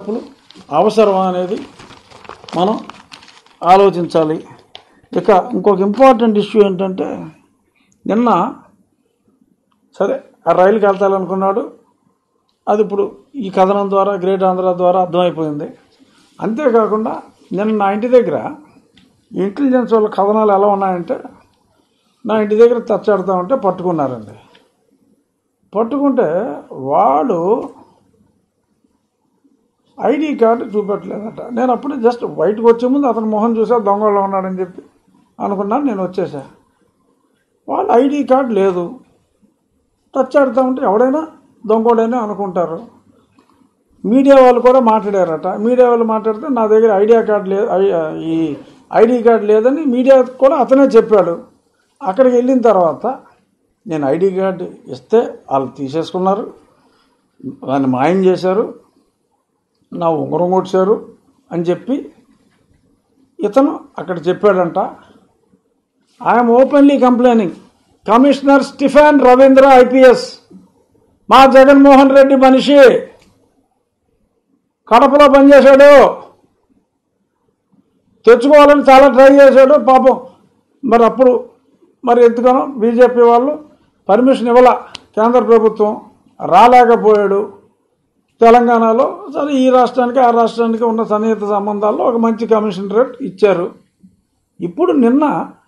మార్పులు అవసరమా అనేది మనం ఆలోచించాలి. ఇక ఇంకొక ఇంపార్టెంట్ ఇష్యూ ఏంటంటే, నిన్న సరే ఆ రైలుకి వెళ్తాలనుకున్నాడు, అది ఇప్పుడు ఈ కథనం ద్వారా గ్రేట్ ఆంధ్ర ద్వారా అర్థమైపోయింది. అంతేకాకుండా నిన్న నా ఇంటి దగ్గర ఇంటెలిజెన్స్ వాళ్ళ కథనాలు ఎలా ఉన్నాయంటే, నా ఇంటి దగ్గర తచ్చాడుతూ ఉంటే పట్టుకున్నారండి. పట్టుకుంటే వాడు ఐడి కార్డు చూపెట్టలేదట. నేను అప్పుడే జస్ట్ బయటకు వచ్చే ముందు అతను మొహం చూసా, దొంగలో ఉన్నాడని చెప్పి అనుకున్నాను. నేను వచ్చేసా. వాళ్ళు ఐడి కార్డు లేదు. టచ్ ఆడుతూ ఉంటే ఎవడైనా దొంగోడైనా అనుకుంటారు. మీడియా వాళ్ళు కూడా మాట్లాడారట. మీడియా వాళ్ళు మాట్లాడితే నా దగ్గర ఈ ఐడి కార్డు లేదని మీడియా కూడా అతనే చెప్పాడు. అక్కడికి వెళ్ళిన తర్వాత నేను ఐడి కార్డు ఇస్తే వాళ్ళు తీసేసుకున్నారు, దాన్ని మాయం చేశారు, నా ఉంగరం కొట్టారు అని చెప్పి ఇతను అక్కడ చెప్పాడంట. I'm openly complaining commissioner Stephen Ravindra IPS, మా జగన్మోహన్ రెడ్డి మనిషి, కడపలో పనిచేశాడు, తెచ్చుకోవాలని చాలా ట్రై చేశాడు పాపం. మరి అప్పుడు ఎందుకనో బీజేపీ వాళ్ళు పర్మిషన్ ఇవ్వాల, కేంద్ర ప్రభుత్వం రాలేకపోయాడు. తెలంగాణలో సరే ఈ రాష్ట్రానికి ఆ రాష్ట్రానికి ఉన్న సన్నిహిత సంబంధాల్లో ఒక మంచి కమిషనరేట్ ఇచ్చారు. ఇప్పుడు నిన్న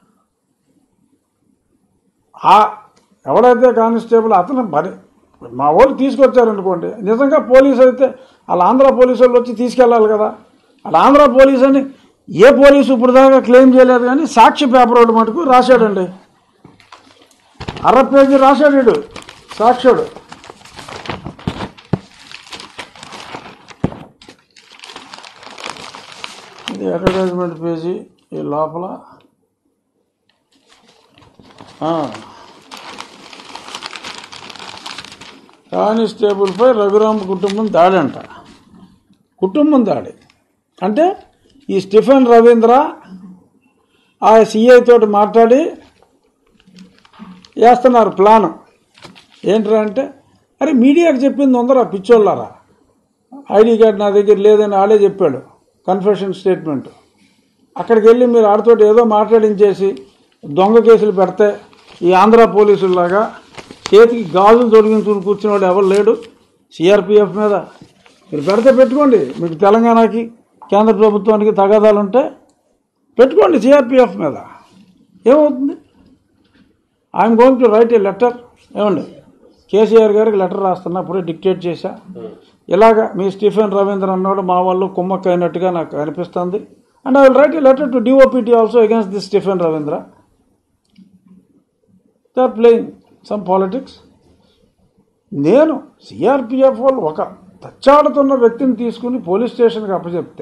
ఎవడైతే కానిస్టేబుల్ అతను మా వాళ్ళు తీసుకొచ్చారనుకోండి, నిజంగా పోలీసు అయితే వాళ్ళ ఆంధ్ర పోలీసు వాళ్ళు వచ్చి తీసుకెళ్ళాలి కదా. వాళ్ళ ఆంధ్ర పోలీసు అని ఏ పోలీసు ఇప్పుడు దాకా క్లెయిమ్ చేయలేదు, కానీ సాక్షి పేపర్ ఒకటి మటుకు రాశాడండి. 60 పేజీ రాశాడు సాక్షుడు. ఇది అడ్వర్టైజ్మెంట్ పేజీ. ఈ లోపల కానిస్టేబుల్పై రఘురామ కుటుంబం దాడి అంట. కుటుంబం దాడి అంటే ఈ స్టీఫెన్ రవీంద్ర ఆ సిఐ తోటి మాట్లాడి వేస్తున్నారు ప్లాను. ఏంటంటే, అరే మీడియాకి చెప్పింది ఉందరా పిచ్చోళ్ళారా, ఐడి కార్డు నా దగ్గర లేదని ఆడే చెప్పాడు, కన్ఫెషన్ స్టేట్మెంట్. అక్కడికి వెళ్ళి మీరు ఆడితోటి ఏదో మాట్లాడించేసి దొంగ కేసులు పెడితే ఈ ఆంధ్ర పోలీసుల్లాగా చేతికి గాజులు తొలగించుకుని కూర్చునేవాడు ఎవరు లేడు. సిఆర్పిఎఫ్ మీద మీరు పెడితే పెట్టుకోండి, మీకు తెలంగాణకి కేంద్ర ప్రభుత్వానికి తగాదాలు ఉంటే పెట్టుకోండి సిఆర్పిఎఫ్ మీద, ఏమవుతుంది. I'm going to write a letter. ఏమండి, కేసీఆర్ గారికి లెటర్ రాస్తున్నప్పుడే డిక్టేట్ చేశా, ఇలాగా మీ స్టీఫెన్ రవీంద్ర అన్నాడు మా వాళ్ళు కుమ్మక్క అయినట్టుగా నాకు అనిపిస్తుంది, and I will write a letter to DoPT also against this Stephen Ravindra. They are playing some politics. నేను సిఆర్పిఎఫ్ వాళ్ళు ఒక తచ్చాడుతున్న వ్యక్తిని తీసుకుని పోలీస్ స్టేషన్కి అప్పచెప్తే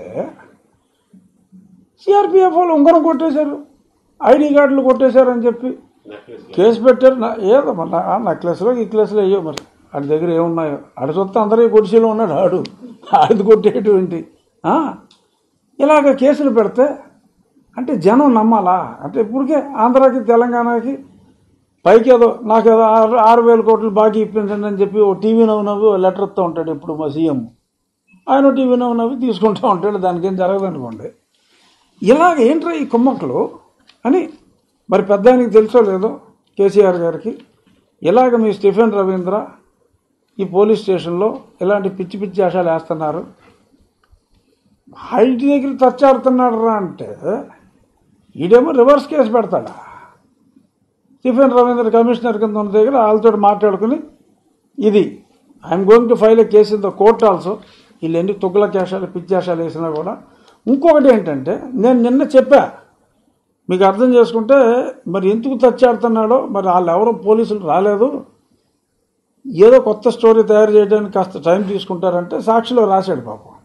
సిఆర్పిఎఫ్ వాళ్ళు ఉంగరం కొట్టేశారు, ఐడి కార్డులు కొట్టేశారని చెప్పి కేసు పెట్టారు. ఏదో మన నెక్లెస్లో గిక్లెస్లో అయ్యో మరి ఆడి దగ్గర ఏమున్నాయో, ఆడి సొత్తు అందరికీ కొడిసీలో ఉన్నాడు, ఆడిది కొట్టేటువంటి ఇలాగ కేసులు పెడితే అంటే జనం నమ్మాలా? అంటే ఇప్పటికే ఆంధ్రాకి తెలంగాణకి పైకి ఏదో నాకేదో 6,000 కోట్లు బాకీ ఇప్పించండి అని చెప్పి ఓ టీవీ నవ్వు లెటర్ ఇస్తూ ఉంటాడు ఇప్పుడు మా సీఎం. ఆయన టీవీ నవ్వు తీసుకుంటూ ఉంటాడు, దానికేం జరగదనుకోండి. ఇలాగ ఏంట్రా ఈ కుమ్మక్కలు అని మరి పెద్ద ఆయనకి తెలుసో లేదో కేసీఆర్ గారికి, ఇలాగ మీ స్టీఫెన్ రవీంద్ర ఈ పోలీస్ స్టేషన్లో ఇలాంటి పిచ్చి పిచ్చి ఆశాలు వేస్తున్నారు, హైట్ దగ్గర తచ్చాడుతున్నాడు రా అంటే ఈడేమో రివర్స్ కేసు పెడతాడా? స్టీఫెన్ రవీంద్ర కమిషనర్ కింద ఉన్న దగ్గర వాళ్ళతో మాట్లాడుకుని ఇది I'm going to file a case in the court also. వీళ్ళు ఎన్ని తుగ్గుల కేశాలు పిచ్చేషాలు వేసినా కూడా. ఇంకొకటి ఏంటంటే, నేను నిన్న చెప్పా మీకు అర్థం చేసుకుంటే, మరి ఎందుకు తచ్చాడుతున్నాడో మరి వాళ్ళు ఎవరో పోలీసులు రాలేదు, ఏదో కొత్త స్టోరీ తయారు చేయడానికి కాస్త టైం తీసుకుంటారంటే సాక్షిలో రాశాడు పాపం.